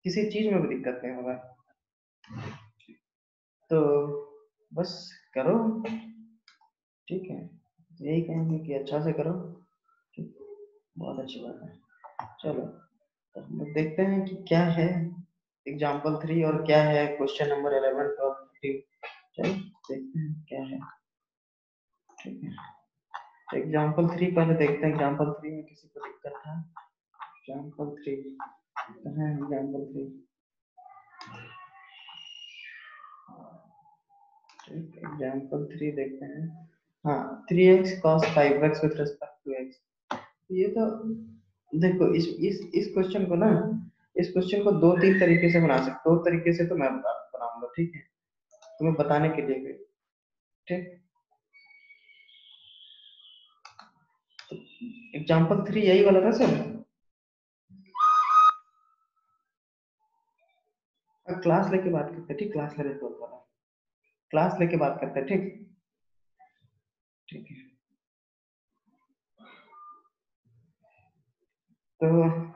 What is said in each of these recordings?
किसी चीज में भी दिक्कत नहीं होगा। तो बस करो, ठीक है, यही कहेंगे कि अच्छा से करो, ठीक, बहुत अच्छी बात है। चलो तो हम लोग देखते हैं कि क्या है एग्जाम्पल 3 और क्या है क्वेश्चन नंबर 11, 12, 13। चलो देखते हैं क्या है, ठीक है। एग्जाम्पल 3 पहले देखते हैं, एग्जाम्पल 3 में किसी को दिक्कत था। एग्जाम्पल 3 कहाँ है? एग्जाम्पल 3, ठीक, एग्जाम्पल 3 देखते हैं। हाँ, 3x cos 5x with respect to x। ये तो देखो, इस क्वेश्चन को ना, इस क्वेश्चन को दो तीन तरीके से बना सकते हो। दो तरीके से तो मैं बनाऊंगा, ठीक है, तुम्हें बताने के लिए भी, ठीक। एग्जाम्पल 3 यही वाला था सर। क्लास लेके बात करते हैं, ठीक, क्लास लेके बात करते हैं, क्लास लेके बात करते हैं, ठीक, ठीक है। तो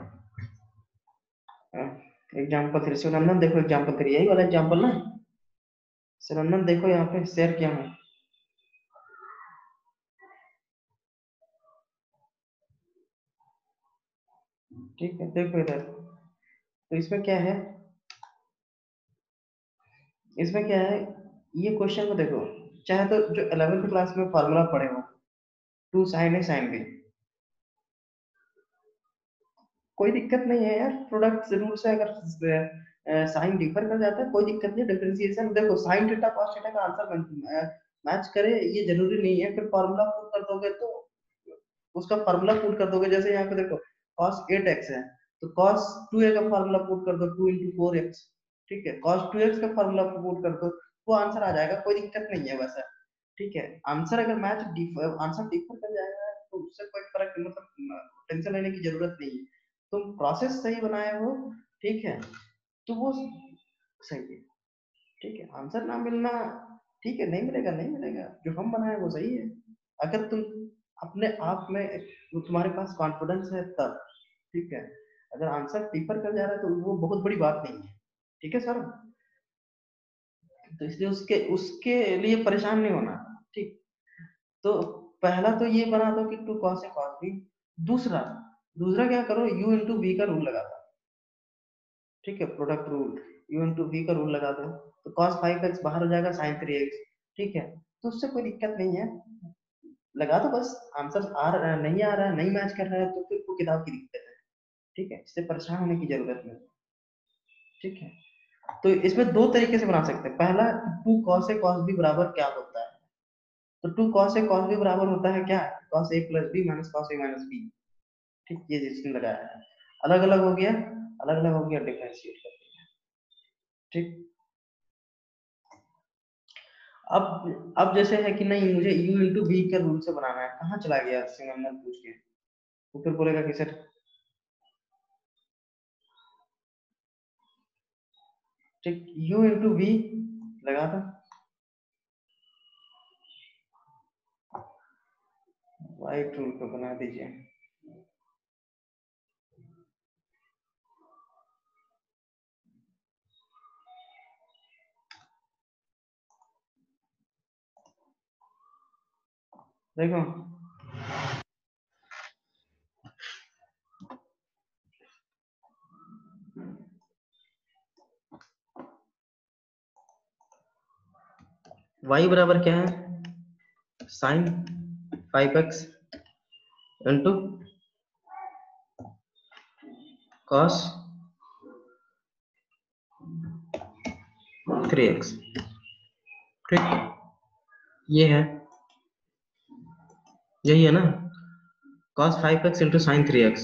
एग्जाम्पल 3 सुनंदन देखो, एग्जाम्पल 3 यही वाला एग्जाम्पल ना। सुनंदन देखो यहाँ पे शेयर किया हूँ, ठीक है, देखो इधर। तो इसमें क्या है, इसमें क्या है, ये क्वेश्चन को देखो, चाहे तो जो 11th क्लास में फार्मूला पढ़े हो, 2 sin a sin b, कोई दिक्कत नहीं है यार, प्रोडक्ट रूल से अगर साइन डिफर कर जाता है कोई दिक्कत नहीं। डिफरेंशिएशन देखो, साइन थीटा कॉस थीटा का आंसर मैच करे ये जरूरी नहीं है, फिर फार्मूला पुट कर दोगे तो उसका फार्मूला पुट कर दोगे। जैसे यहाँ पे देखो cos 8x है, तो cos 2a का फार्मूला पुट कर दो, 2 into 4x, ठीक है, cos 2x का फार्मूला पुट कर दो, वो आंसर आ जाएगा, कोई दिक्कत नहीं है वैसा, ठीक है। आंसर अगर मैच आंसर डिफर कर जाएगा तो उससे कोई फर्क, मतलब टेंशन लेने की जरूरत नहीं है। तुम प्रोसेस सही बनाए हो, ठीक है, तो वो सही है, ठीक है। आंसर ना मिलना, ठीक है, नहीं मिलेगा, नहीं मिलेगा, जो हम बनाए वो सही है। अगर तुम अपने आप में, तुम्हारे पास कॉन्फिडेंस है तब, ठीक है। अगर आंसर डिफर कर जा रहा है तो वो बहुत बड़ी बात नहीं है, ठीक है सर। तो इसलिए उसके उसके लिए परेशान नहीं होना, ठीक। तो पहला तो ये बना दो कि 2 cos a cos b। दूसरा, दूसरा क्या करो, u इंटू वी का रूल लगा दो, ठीक है, product rule, u into V का रूल लगा दो, तो cos 5x बाहर हो जाएगा sin 3x, ठीक है। तो उससे कोई दिक्कत नहीं है, लगा दो बस। आंसर आ रहा है, नहीं आ रहा है, नहीं मैच कर रहा है, तो फिर वो किताब की दिक्कत है, ठीक है, इससे परेशान होने की जरूरत नहीं, ठीक है। तो इसमें दो तरीके से बना सकते हैं। पहला, 2 cos a cos b बराबर क्या होता है, तो 2 cos a cos b बराबर होता है क्या, cos a plus b minus cos a minus b, ठीक, ये जिसने लगाया है, अलग अलग हो गया, अलग अलग हो गया, डिफरेंशिएट कर दिया, ठीक। अब जैसे है कि नहीं, मुझे u इंटू वी के रूल से बनाना है, कहाँ चला गया सिमरन पूछ के, वो फिर बोलेगा कि सर, ठीक, u इंटू वी लगा दो, वाइट रूल को बना दीजिए। देखो y बराबर क्या है, sign 5x into cos 3x, ठीक, ये है, यही है ना, cos 5x into sine 3x।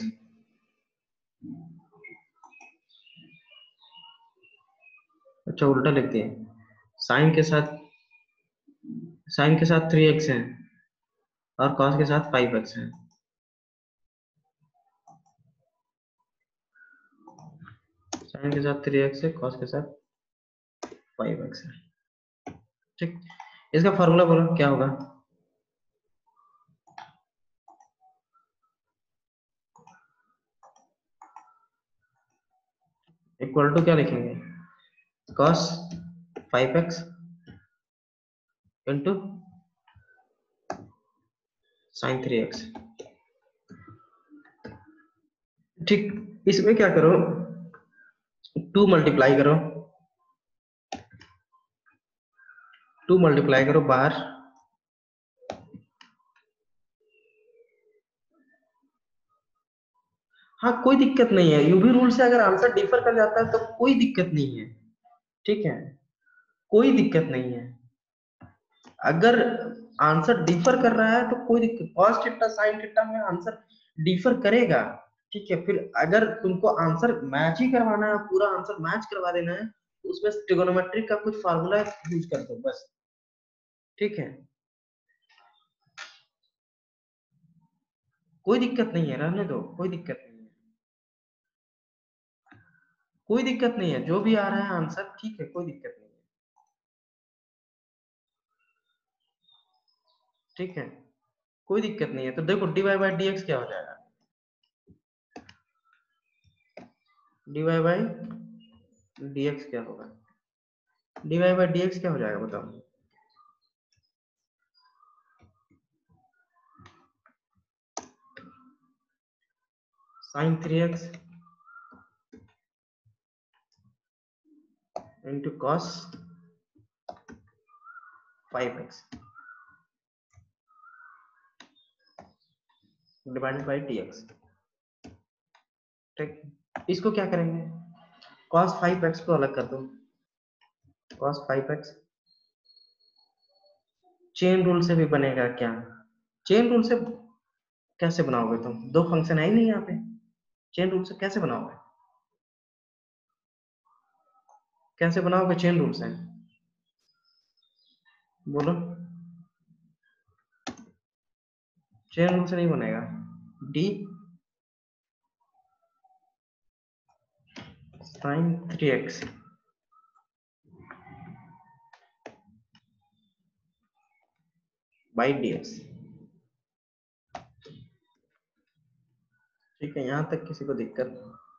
अच्छा, उल्टा लिखते हैं, साइन के साथ, साइन के साथ 3x है और cos के साथ 5x है, साइन के साथ 3x है, cos के साथ 5x है, ठीक। इसका फॉर्मूला बोलो क्या होगा, इक्वल टू क्या लिखेंगे, cos 5x into sin 3x। ठीक, इसमें क्या करो, 2 मल्टीप्लाई करो, 2 मल्टीप्लाई करो बाहर, हाँ कोई दिक्कत नहीं है, यूवी रूल से अगर आंसर डिफर कर जाता है तो कोई दिक्कत नहीं है, ठीक है, कोई दिक्कत नहीं है। अगर आंसर डिफर कर रहा है तो कोई दिक्कत, cos थीटा sin थीटा में आंसर डिफर करेगा, ठीक है। फिर अगर तुमको आंसर मैच ही करवाना है, पूरा आंसर मैच करवा देना है, तो उसमें ट्रिगोनोमेट्री का कुछ फार्मूला यूज कर दो बस, ठीक है, कोई दिक्कत नहीं है, रहने दो, कोई दिक्कत नहीं है, कोई दिक्कत नहीं है, जो भी आ रहा है आंसर ठीक है, कोई दिक्कत नहीं है, ठीक है, कोई दिक्कत नहीं है। तो देखो dy बाई डी क्या हो जाएगा, dy बाई डी क्या होगा, dy बाई डी क्या हो जाएगा बताओ, sin 3x into cos 5x divided by dx, ठीक। इसको क्या करेंगे, cos 5x को अलग कर दो, cos 5x चेन रूल से भी बनेगा क्या, चेन रूल से कैसे बनाओगे तुम, दो फंक्शन है ही नहीं यहाँ पे, चेन रूल से कैसे बनाओगे, कैसे बनाओगे चेन रूल से, बोलो, चेन रूल से नहीं बनेगा, d sin 3x by dx, ठीक है, यहां तक किसी को दिक्कत,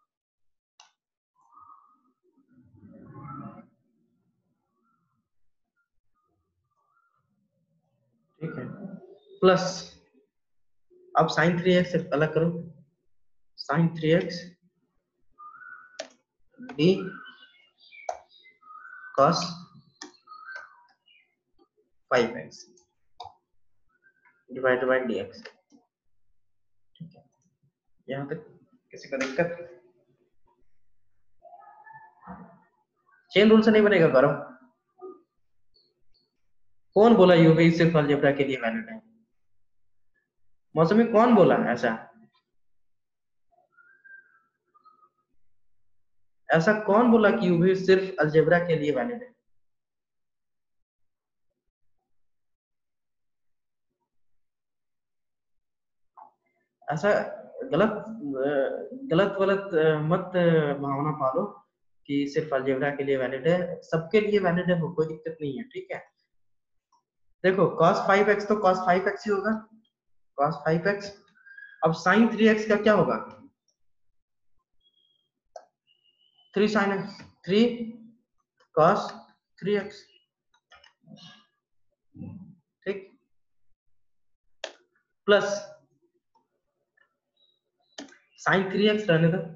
ठीक है, प्लस अब sin 3x से अलग करो, sin 3x d cos 5x divided by dx, ठीक है, यहाँ तक किसी को दिक्कत, चेन रूल से नहीं बनेगा गौरव, कौन बोला यूवी सिर्फ अलजेब्रा के लिए वैलिड है, मौसमी कौन बोला ऐसा, ऐसा कौन बोला कि यूवी सिर्फ अलजेब्रा के लिए वैलिड है, ऐसा गलत गलत गलत मत भावना पालो कि सिर्फ अलजेब्रा के लिए वैलिड है, सबके लिए वैलिड है, वो कोई दिक्कत नहीं है, ठीक है। देखो cos 5x तो cos 5x ही होगा, cos 5x, अब sin 3x का क्या होगा, 3 sin x 3 cos 3x, ठीक, प्लस sin 3x रहने दो,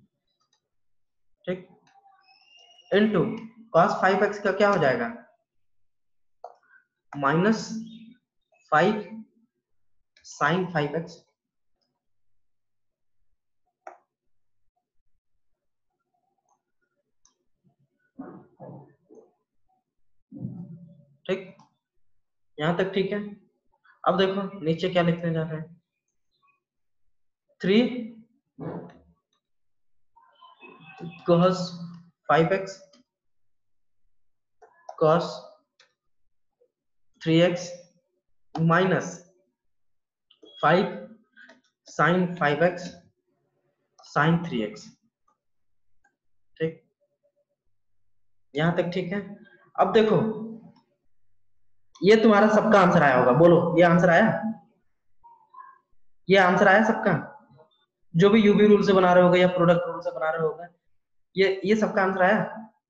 ठीक, इनटू cos 5x का क्या हो जाएगा, माइनस 5 sin 5x, ठीक, यहां तक ठीक है। अब देखो नीचे क्या लिखने जा रहे हैं, 3 cos 5x cos 3x minus 5 sin 5x sin 3x, ठीक, यहां तक ठीक है। अब देखो ये तुम्हारा सबका आंसर आया होगा, बोलो ये आंसर आया, ये आंसर आया सबका, जो भी यूवी रूल से बना रहे होगा या प्रोडक्ट रूल से बना रहे होगा, ये सबका आंसर आया।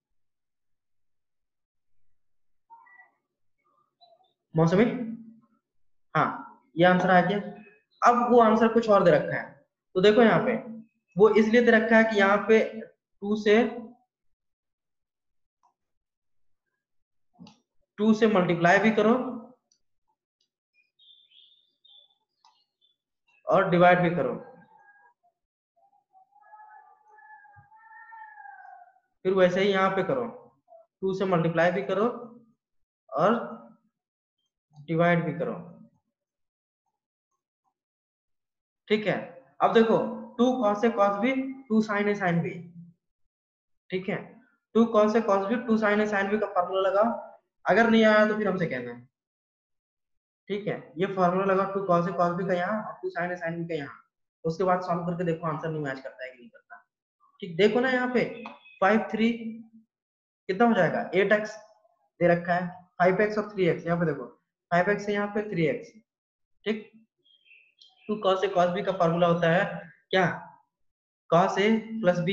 मौसमी, हाँ ये आंसर आ गया। अब वो आंसर कुछ और दे रखा है, तो देखो यहाँ पे वो इसलिए दे रखा है कि यहाँ पे 2 से मल्टीप्लाई भी करो और डिवाइड भी करो, फिर वैसे ही यहाँ पे करो, 2 से मल्टीप्लाई भी करो और डिवाइड भी करो। ठीक है, अब देखो 2 cos से cos भी, 2 sin है sin भी। ठीक है, 2 cos से cos भी, 2 sin है sin भी का फार्मूला लगाओ। अगर नहीं आया तो फिर हमसे कहना है। ठीक है, ये फार्मूला लगाओ 2 cos से cos भी का यहाँ और 2 sin है sin भी का यहाँ। उसके बाद सॉल्व करके देखो आंसर नहीं मैच करता है कि नहीं करता। ठीक, देखो ना यहाँ पे 5 3 कितना हो जाएगा, 8x दे रखा है, 5x और 3x यहाँ पे देखो, 5x है यहाँ पे 3x। ठीक, 2 cos से cos b का फार्मूला होता है क्या, cos a plus B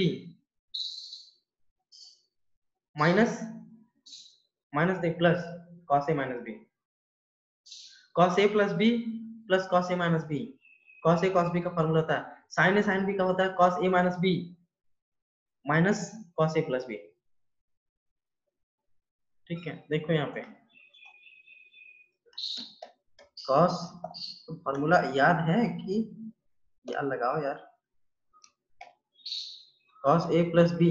minus minus नहीं plus cos a minus B, cos a plus B plus cos a minus B. cos a cos b का फार्मूला होता है, sin a sin b का होता है cos a minus B minus cos a plus B. ठीक है, देखो यहाँ पे cos, फार्मूला याद है कि याद लगाओ यार, cos a plus B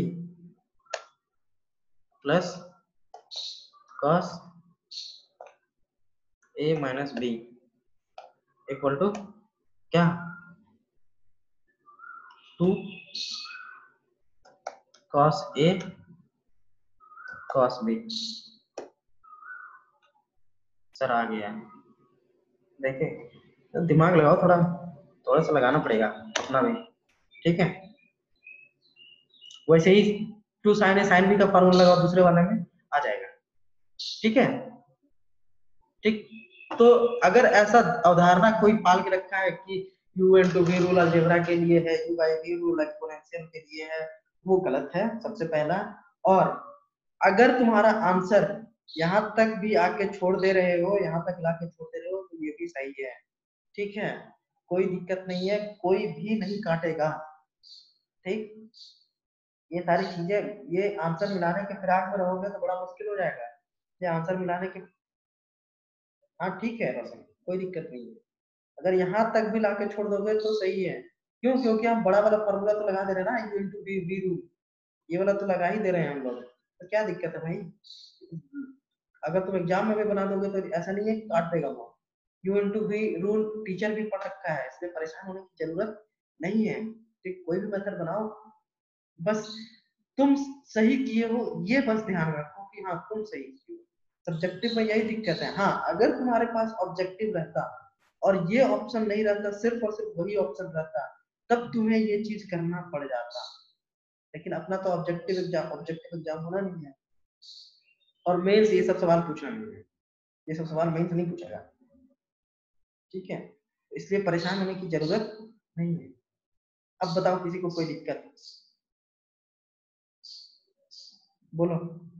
plus cos a minus B equal to क्या, 2 cos a cos b। Sir आ गया, देखे तो दिमाग लगाओ थोड़ा, थोड़ा सा लगाना पड़ेगा अपना भी। ठीक है, वैसे ही 2 sin a sin b का फार्मूला लगाओ दूसरे वाले में, आ जाएगा। ठीक है, ठीक, तो अगर ऐसा अवधारणा कोई पाल के रखा है कि u into v rule algebra के लिए है, u by v rule exponential के लिए है, वो गलत है सबसे पहला। और अगर तुम्हारा आंसर यहाँ तक भी आके छोड़ दे रहे हो, यहाँ तक लाके छोड़ दे रहे हो, तो ये भी सही है। ठीक है, कोई दिक्कत नहीं है, कोई भी नहीं काटेगा। ठीक, ये सारी चीजें, ये आंसर मिलाने के फिराक में रहोगे तो बड़ा मुश्किल हो जाएगा। ये आंसर मिलाने के, हाँ ठीक है रोशन, कोई दिक्कत नहीं है। अगर यहाँ तक भी लाके छोड़ दोगे तो सही है। क्यों, क्योंकि हम बड़ा वाला फॉर्मूला तो लगा दे रहे हैं ना, u into v रूल, ये वाला तो लगा ही दे रहे हैं हम लोग, तो क्या दिक्कत है भाई। अगर तुम एग्जाम में भी बना दोगे तो ऐसा नहीं है कि काट देगा वो। u into v rule teacher भी पढ़ रखा है, इसलिए परेशान होने की जरूरत नहीं है। ठीक, कोई भी मेथड बनाओ, बस तुम सही किए हो ये बस ध्यान रखो कि हाँ तुम सही किए हो। सब्जेक्टिव में यही दिक्कत है। हाँ, अगर तुम्हारे पास ऑब्जेक्टिव रहता और ये ऑप्शन नहीं रहता, सिर्फ और सिर्फ वही ऑप्शन रहता, तब तुम्हें ये चीज करना पड़ जाता। लेकिन अपना तो ऑब्जेक्टिव एग्जाम होना नहीं है, और मेंस ये सब सवाल पूछना नहीं है, ये सब सवाल मेंस नहीं पूछेगा। ठीक है, इसलिए परेशान होने की जरूरत नहीं है। अब बताओ किसी को कोई दिक्कत, बोलो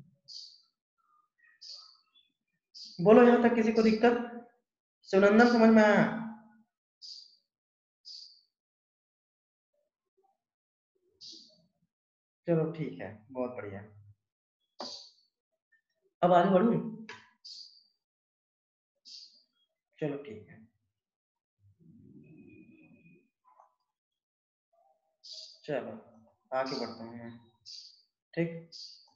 बोलो, यहाँ तक किसी को दिक्कत, शिवनंदन समझ में आया। चलो ठीक है, बहुत बढ़िया। अब आगे बढ़ू, चलो ठीक है, चलो आगे बढ़ते हैं। ठीक,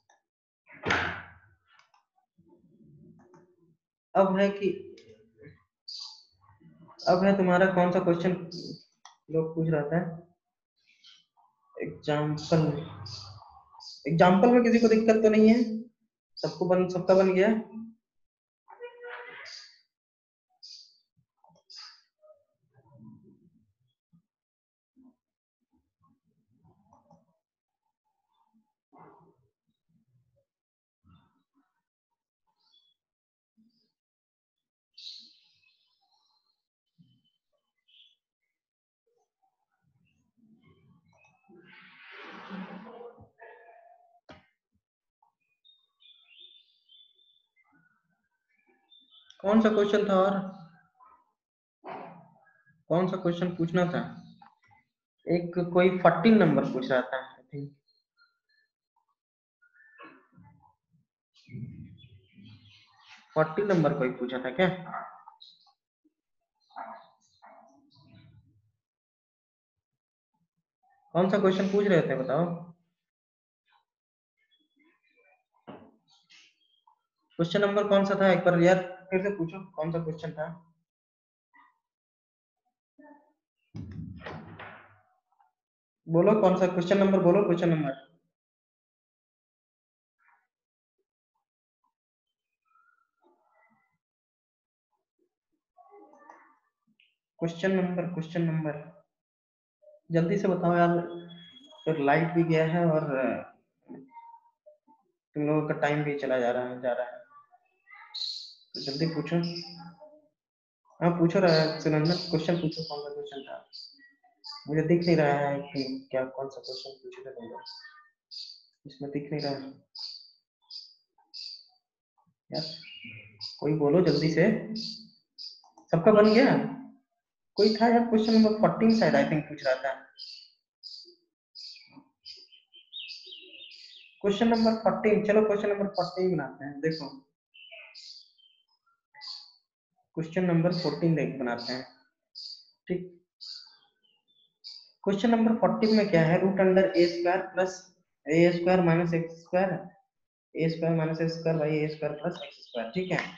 अब है कि अब है तुम्हारा कौन सा क्वेश्चन लोग पूछ रहा था, एग्जाम्पल। एग्जाम्पल में किसी को दिक्कत तो नहीं है, सबका बन गया। कौन सा क्वेश्चन था और कौन सा क्वेश्चन पूछना था? एक कोई 14 नंबर पूछ रहा था आई थिंक। 14 नंबर कोई पूछा था क्या? कौन सा क्वेश्चन पूछ रहे थे बताओ? क्वेश्चन नंबर कौन सा था एक बार यार फिर से पूछो, कौन सा क्वेश्चन था? बोलो कौन सा क्वेश्चन नंबर, बोलो क्वेश्चन नंबर। क्वेश्चन नंबर जल्दी से बताओ यार, फिर लाइट भी गया है और तुम लोगों का टाइम भी चला जा रहा है, तो जल्दी पूछो। हाँ पूछो रहा है सुनंदन, क्वेश्चन पूछो, कौन सा क्वेश्चन था? मुझे दिख नहीं रहा है कि क्या कौन सा क्वेश्चन पूछे थे तुम लोग, इसमें दिख नहीं रहा है यार। कोई बोलो जल्दी से, सबका बन गया? कोई था यार क्वेश्चन नंबर 14 शायद आई थिंक पूछ रहा था। क्वेश्चन नंबर 14, चलो क्वेश्चन नंबर 14 बनाते हैं, देखो क्वेश्चन नंबर 14 देख बनाते हैं, ठीक। क्वेश्चन नंबर 14 में क्या है, root under a square plus a square minus x square, a square minus x square by a square plus x square, ठीक है।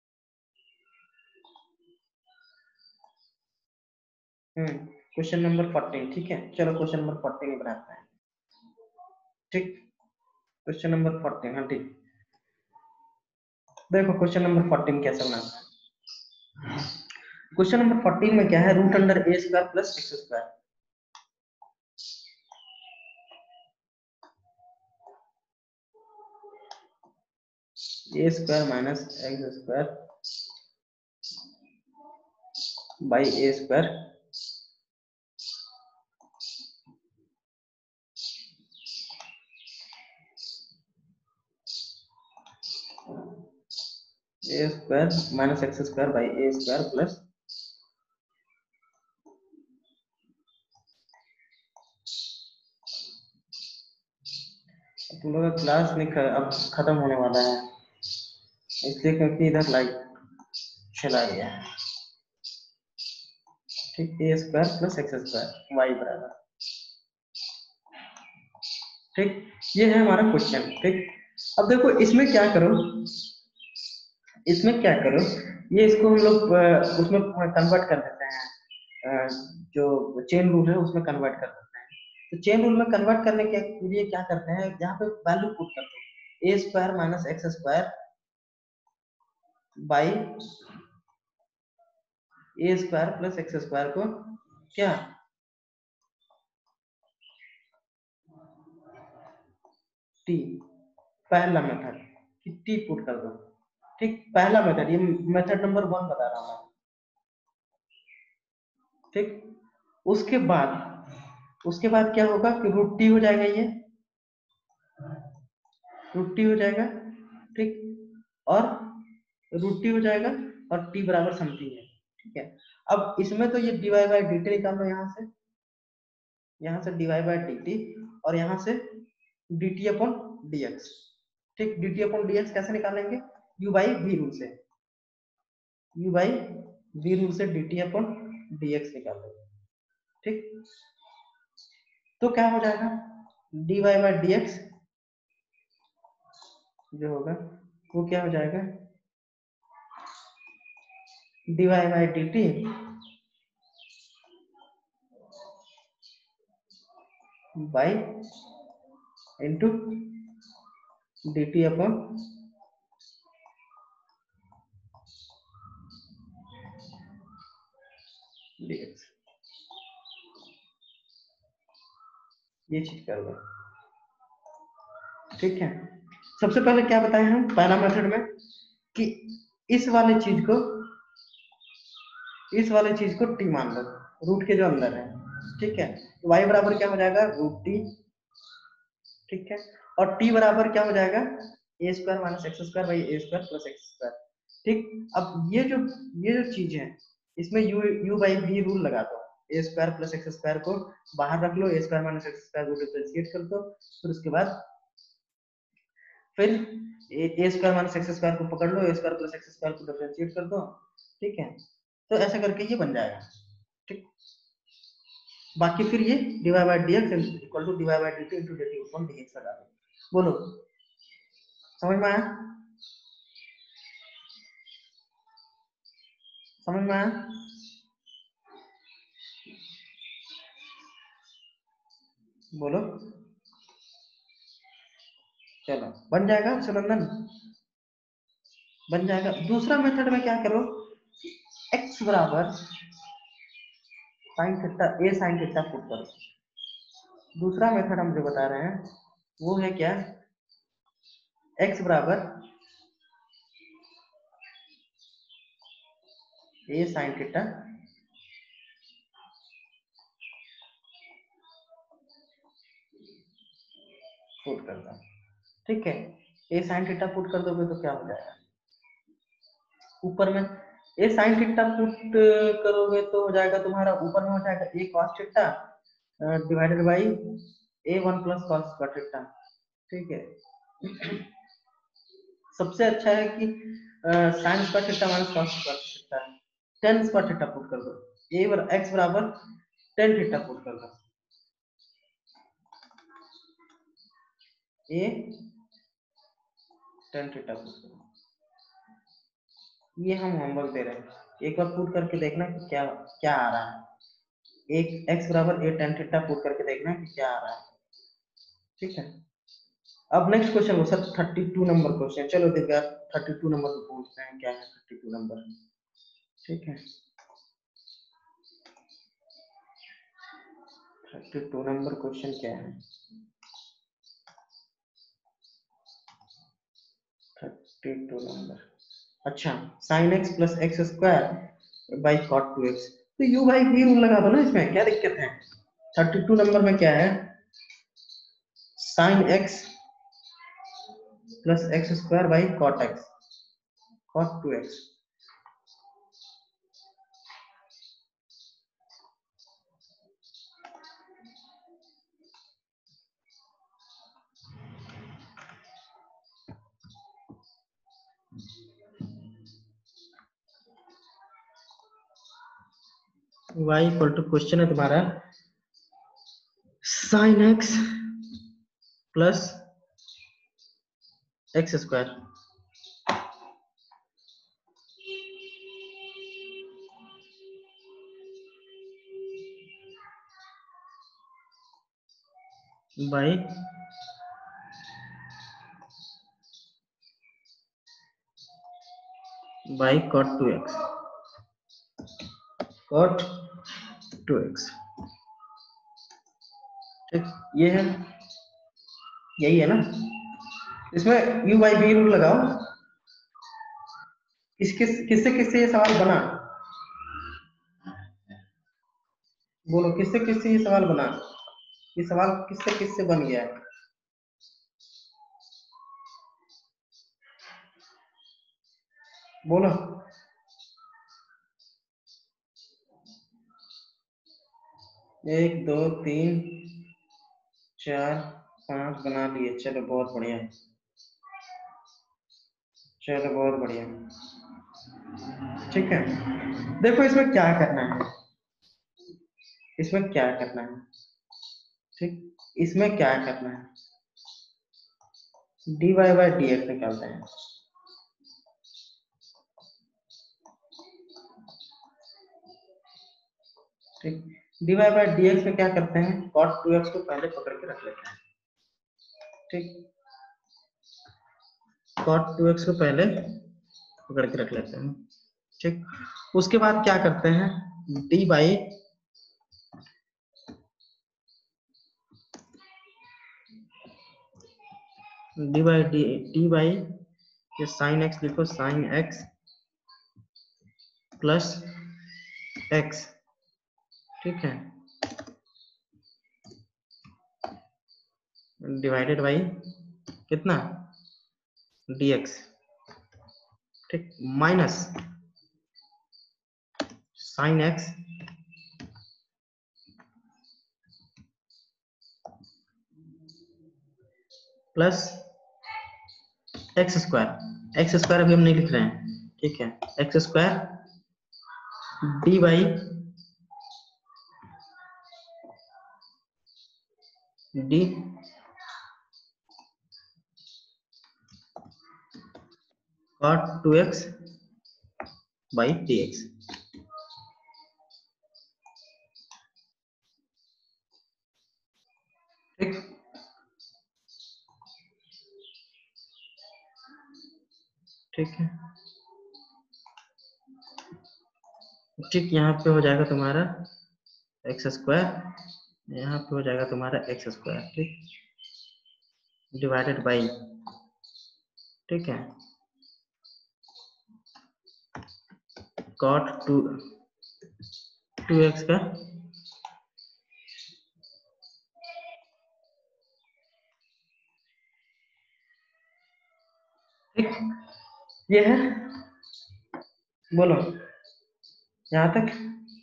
क्वेश्चन नंबर 14, ठीक है, चलो क्वेश्चन नंबर 14 बनाते हैं, ठीक। क्वेश्चन नंबर 14, हाँ ठीक। देखो क्वेश्चन नंबर 14 कैसे बनाते हैं। क्वेश्चन नंबर 14 में क्या है, root under a square plus x square, a square minus x square by a square a square minus x square by a square plus, तुम लोग का क्लास नहीं अब खत्म होने वाला है इसलिए, क्योंकि इधर लाइट चला गया है, ठीक। A square plus x square y बराबर, ठीक। ये है हमारा क्वेश्चन, ठीक। अब देखो इसमें क्या करो, इसमें क्या करो, ये इसको हम लोग उसमें कन्वर्ट कर देते हैं, जो चेन रूल है उसमें कन्वर्ट कर देते हैं। तो चेन रूल में कन्वर्ट करने के लिए क्या करते हैं, यहाँ पे वैल्यू पुट कर दो, a square minus x square by a square plus x square को क्या टी, पहला मेथड कि टी पुट कर दो, ठीक। पहला मेथड, ये मेथड नंबर 1 बता रहा हूँ मैं, ठीक। उसके बाद क्या होगा कि रूट टी हो जाएगा, ये रूट टी हो जाएगा, ठीक। और रूट टी हो जाएगा और टी बराबर समथिंग है, ठीक है। अब इसमें तो ये d y by d t निकाल लो, यहाँ से d y by d t और यहाँ से d t upon d x, ठीक। D t upon d x कैसे निकालेंगे, यू बाई वी रूल से, यू बाई वी रूल से d t upon d x निकाल लेंगे, ठीक। तो क्या हो जाएगा, d y by d x जो होगा वो क्या हो जाएगा, d y by d t by into d t upon d x, ये चीज कर लो, ठीक है। सबसे पहले क्या बताए हम पहला मेथड में कि इस वाले चीज को टी मान लो, रूट के जो अंदर है, ठीक है। तो y बराबर क्या हो जाएगा, रूट टी, ठीक है। और t बराबर क्या हो जाएगा, a square minus x square by a square plus x square, ठीक, अब ये जो चीज है इसमें यू बाई वी रूल लगा दो, a square plus x square को बाहर रख लो, a square minus x square को डिफरेंशिएट कर दो, फिर उसके बाद फिर a square minus x square को पकड़ लो, a square plus x square को डिफरेंशिएट कर दो। ठीक है, तो ऐसा करके ये बन जाएगा। ठीक, बाकी फिर ये dy by dx equal to dy by dt into dt upon dx लगा दो। बोलो, समझ में आया? समझ में आया? बोलो, चलो बन जाएगा सुनंदन, बन जाएगा। दूसरा मेथड में क्या करो, x बराबर sine theta a sine theta put करो। दूसरा मेथड हम जो बता रहे हैं वो है क्या, x बराबर ए साइन थीटा पुट कर दो। ठीक है, ए साइन थीटा पुट कर दोगे तो क्या हो जाएगा, ऊपर में ए साइन थीटा पुट करोगे तो हो जाएगा तुम्हारा, ऊपर में हो जाएगा a cos theta divided by a one plus cos square theta. ठीक है, सबसे अच्छा है कि sine square theta minus cos square theta, tan square theta put कर दो, ए एक्स बराबर टेन थीटा पुट कर दो, ए टेन थीटा पुट कर दो। ये हम होमवर्क दे रहे हैं, एक बार पुट करके देखना कि क्या क्या आ रहा है, एक एक्स बराबर ए टेन थीटा पुट करके देखना कि क्या आ रहा है। ठीक है, अब नेक्स्ट क्वेश्चन हो सर 32 नंबर क्वेश्चन, चलो दिव्या 32 नंबर को पूछते हैं क्या है 32 नंबर। ठीक है, 32 नंबर क्वेश्चन क्या है, 32 नंबर, अच्छा sine x plus x square by cot two x, तो यू बाई वी रूल लगा दो ना, इसमें क्या दिक्कत है। 32 नंबर में क्या है, sine x plus x square by cot x, cot two x. y equal to question है तुम्हारा sine x plus x square by cot two x, cot two x. ठीक, ये है, यही है ना, इसमें यू बाई बी रूल लगाओ। किससे किससे ये सवाल बना, बोलो किससे किससे ये सवाल बना, ये सवाल किससे किससे बन गया है, बोलो। एक दो तीन चार पांच बना लिए, चलो बहुत बढ़िया, चलो बहुत बढ़िया। ठीक है, देखो इसमें क्या करना है, इसमें क्या करना है, ठीक, इसमें क्या करना है, dy बाई dx निकालते हैं। ठीक, dy बाई dx में क्या करते हैं, cot 2x को पहले पकड़ के रख लेते हैं। ठीक, cot 2x को पहले पकड़ के रख लेते हैं। ठीक, उसके बाद क्या करते हैं, डी बाई डी बाई ये साइन एक्स लिखो, साइन एक्स प्लस एक्स। ठीक है, डिवाइडेड बाई कितना, dx। ठीक, minus sine x plus x square अभी हम नहीं लिख रहे हैं, ठीक है, x square d by d cot 2x by dx। ठीक, ठीक है, ठीक, यहाँ पे हो जाएगा तुम्हारा एक्स स्क्वायर, यहाँ पे हो जाएगा तुम्हारा एक्स स्क्वायर, ठीक, डिवाइडेड बाई, ठीक है, cot 2x का, ठीक, ये है, बोलो यहाँ तक,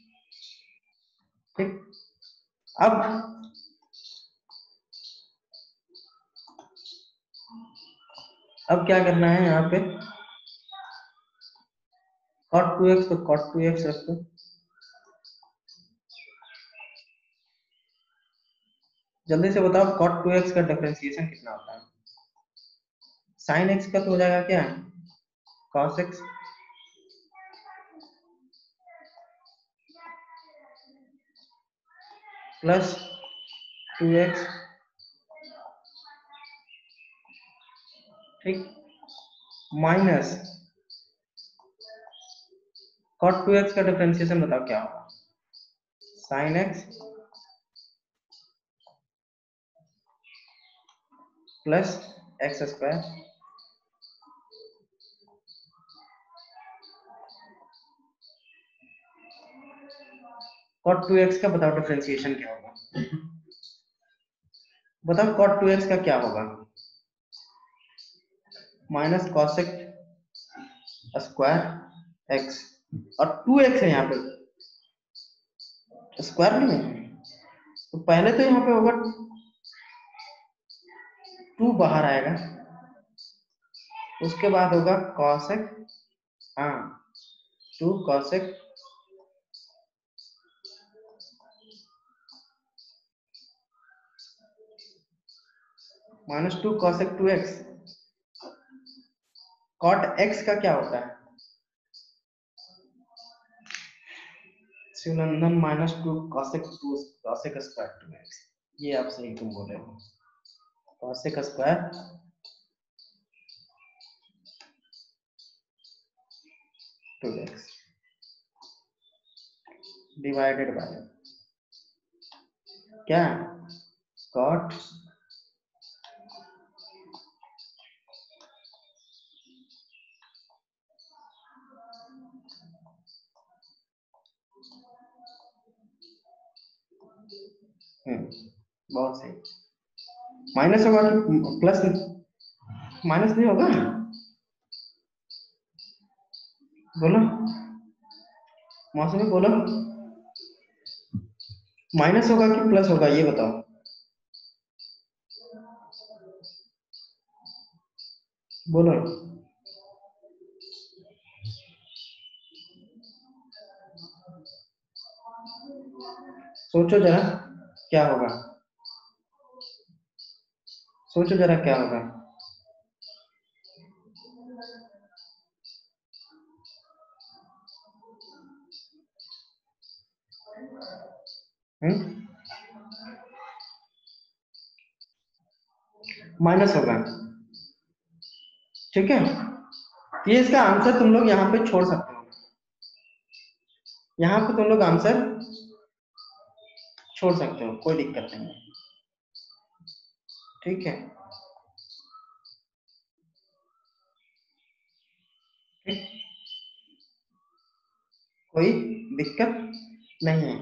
ठीक। अब क्या करना है यहाँ पे, cot 2x तो cot 2x रखो, जल्दी से बताओ cot 2x का डिफरेंशिएशन कितना होता है। sin x का तो हो जाएगा क्या, cos x प्लस 2x, ठीक, माइनस cot 2x का डिफरेंशिएशन बताओ क्या होगा, sin x plus x square, cot 2x का बताओ डिफरेंशिएशन क्या होगा, बताओ cot 2x का क्या होगा, माइनस cosec स्क्वायर x और 2x है यहाँ पे, स्क्वायर नहीं है, तो पहले तो यहाँ पे होगा 2 बाहर आएगा, उसके बाद होगा cosec, हाँ 2 cosec -2 cosec 2x, cot x का क्या होता है, शिवनंदन -2 cosec स्क्वायर 2x, ये आप सही तुम बोले हो, cosec square 2x divided by क्या, cot बहुत सही, माइनस होगा कि प्लस, माइनस नहीं होगा, बोलो मौसमी बोलो, माइनस होगा कि प्लस होगा ये बताओ, बोलो, सोचो जरा क्या होगा, सोचो जरा क्या होगा, माइनस होगा, ठीक है, ये इसका आंसर तुम लोग यहाँ पे छोड़ सकते हो, यहाँ पे तुम लोग आंसर छोड़ सकते हो, कोई दिक्कत नहीं है, ठीक है, ठीक? कोई दिक्कत नहीं है,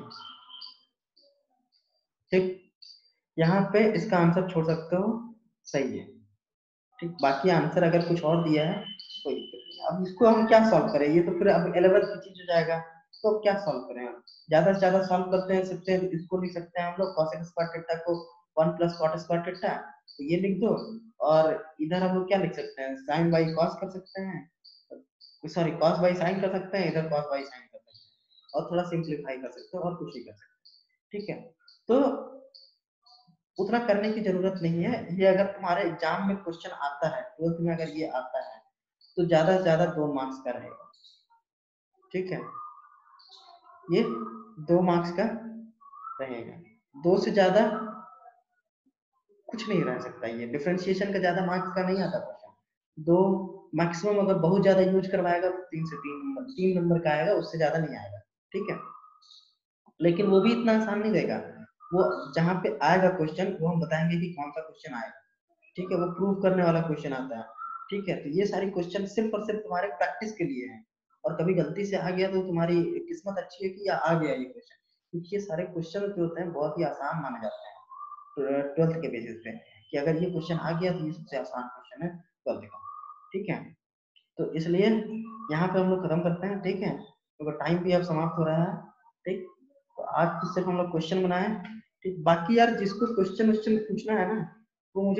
ठीक, यहाँ पे इसका आंसर छोड़ सकते हो, सही है, ठीक, बाकी आंसर अगर कुछ और दिया है कोई दिक्कत नहीं। अब इसको हम क्या सॉल्व करें, ये तो फिर अब 11th की चीज हो जाएगा, तो अब क्या सॉल्व करें हम, ज्यादा से ज्यादा सॉल्व करते हैं सकते हैं, इसको लिख सकते हैं हम लोग cosec स्क्वायर थीटा को 1 प्लस cot स्क्वायर थीटा, तो ये लिख दो। और इधर हम लोग क्या लिख सकते हैं, sin बाई cos कर सकते हैं, सॉरी cos बाई sin कर सकते हैं, इधर cos बाई sin कर सकते हैं, और थोड़ा सिंप्लीफाई कर सकते हैं और कुछ नहीं कर सकते। ठीक है, तो उतना करने की जरूरत नहीं है, ये अगर तुम्हारे एग्जाम में क्वेश्चन आता है, 12th में अगर ये आता है तो ज्यादा से ज्यादा 2 मार्क्स का रहेगा। ठीक है, ये 2 मार्क्स का रहेगा, 2 से ज्यादा कुछ नहीं रह सकता, ये डिफरेंशिएशन का ज्यादा मार्क्स का नहीं आता क्वेश्चन, 2 मैक्सिमम, अगर बहुत ज्यादा यूज करवाएगा तो 3 से 3 नंबर का आएगा, उससे ज्यादा नहीं आएगा। ठीक है, लेकिन वो भी इतना आसान नहीं देगा, वो जहाँ पे आएगा क्वेश्चन वो हम बताएंगे कि कौन सा क्वेश्चन आएगा। ठीक है, वो प्रूव करने वाला क्वेश्चन आता है। ठीक है, तो ये सारी क्वेश्चन सिर्फ और सिर्फ तुम्हारे प्रैक्टिस के लिए है, और कभी गलती से आ गया तो तुम्हारी किस्मत अच्छी है कि या आ गया ये क्वेश्चन, क्योंकि ये सारे क्वेश्चन जो होते हैं बहुत ही आसान माने जाते हैं 12th के बेसिस पे, कि अगर ये क्वेश्चन आ गया तो ये सबसे आसान क्वेश्चन है 12th का। ठीक है, तो इसलिए यहाँ पे हम लोग खत्म करते हैं। ठीक है, तो टाइम भी अब समाप्त हो रहा है। ठीक, तो आज तो सिर्फ हम लोग क्वेश्चन बनाए। ठीक, बाकी यार जिसको क्वेश्चन पूछना है ना, वो मुझे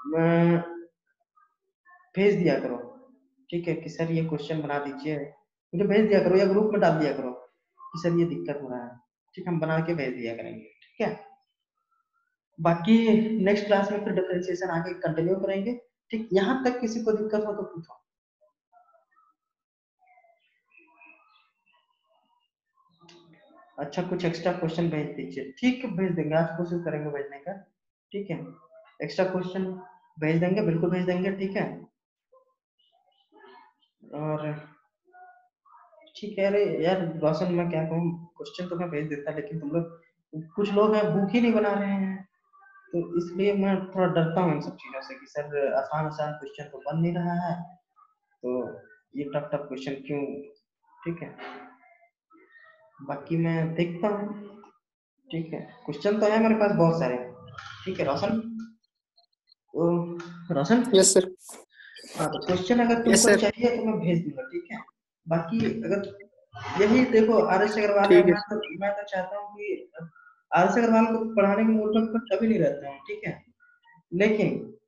भेज दिया करो। ठीक है, कि सर ये क्वेश्चन बना दीजिए, मुझे भेज दिया करो या ग्रुप में डाल दिया करो कि सर ये दिक्कत हो रहा है। ठीक, हम बना के भेज दिया करेंगे। ठीक है, बाकी नेक्स्ट क्लास में फिर डिफरेंशिएशन आगे कंटिन्यू करेंगे। ठीक, यहाँ तक किसी को दिक्कत हो तो पूछो। अच्छा, कुछ एक्स्ट्रा क्वेश्चन भेज दीजिए। ठीक है, भेज देंगे, आज कोशिश करेंगे भेजने का। ठीक है, एक्स्ट्रा क्वेश्चन भेज देंगे, बिल्कुल भेज देंगे। ठीक है, और ठीक है। अरे यार रोशन, मैं क्या कहूँ, क्वेश्चन तो मैं भेज देता, लेकिन तुम लोग कुछ लोग हैं बुक ही नहीं बना रहे हैं, तो इसलिए मैं थोड़ा डरता हूँ इन सब चीजों से कि सर आसान आसान क्वेश्चन तो बन नहीं रहा है, तो ये टफ टफ क्वेश्चन क्यों। ठीक है, बाकी मैं देखता हूँ। ठीक है, क्वेश्चन तो है मेरे पास बहुत सारे। ठीक है रोशन, तो रोशन, यस सर। हाँ तो क्वेश्चन अगर यस तुमको सर। चाहिए तो मैं भेज दूंगा। ठीक है, बाकी अगर यही देखो, आर एस अग्रवाल है, ठीक है। मैं तो चाहता हूँ कि आर एस अग्रवाल को पढ़ाने के मूड में कभी नहीं रहता हूँ। ठीक है, लेकिन